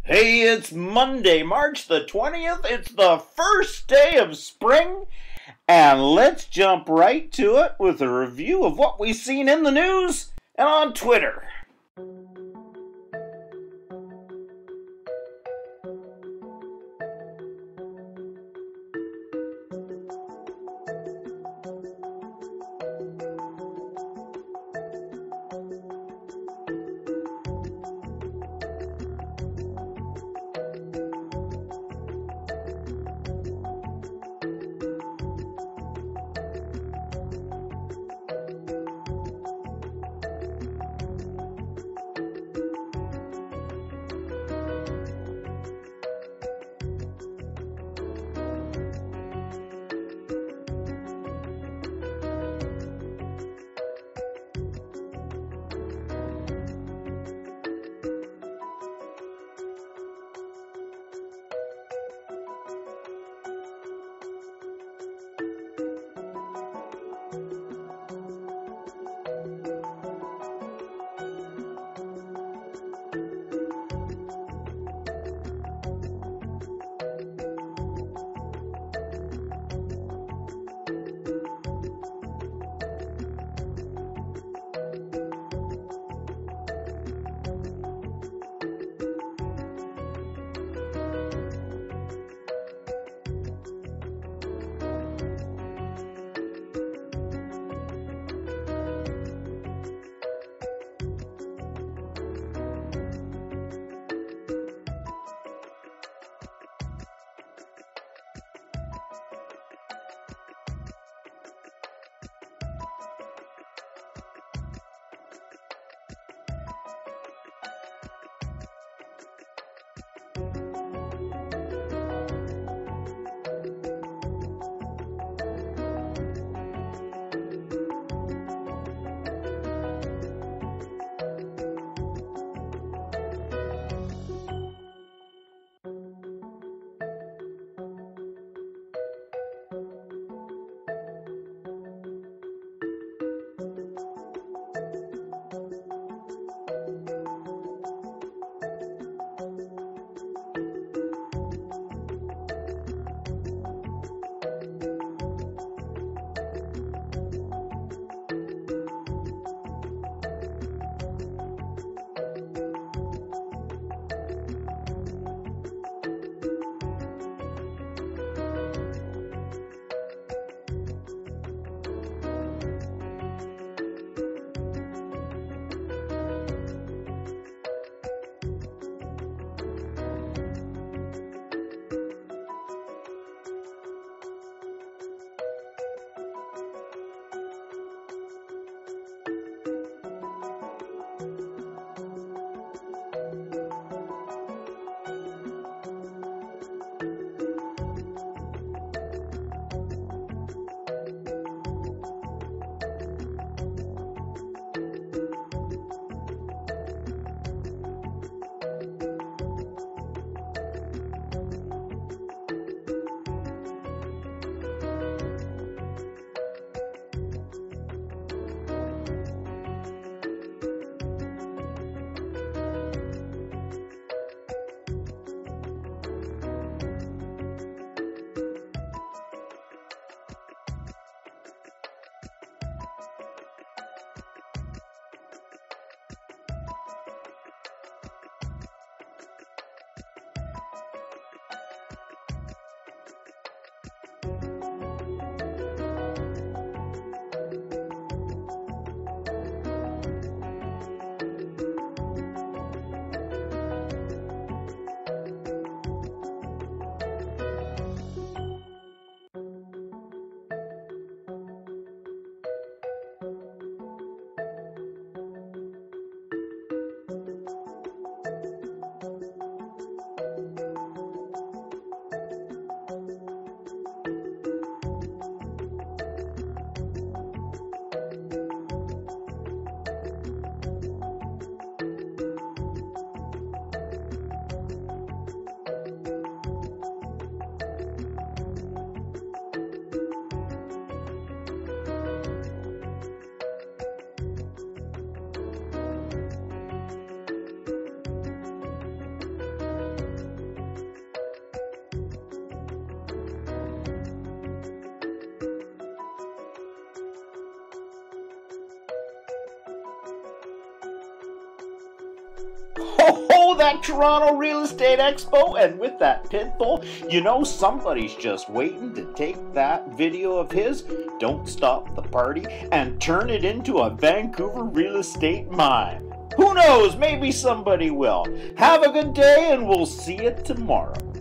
Hey, it's Monday, March the 20th. It's the first day of spring, and let's jump right to it with a review of what we've seen in the news and on Twitter. Ho ho, that Toronto Real Estate Expo, and with that pitbull, you know somebody's just waiting to take that video of his, Don't Stop the Party, and turn it into a Vancouver real estate mime. Who knows, maybe somebody will. Have a good day, and we'll see you tomorrow.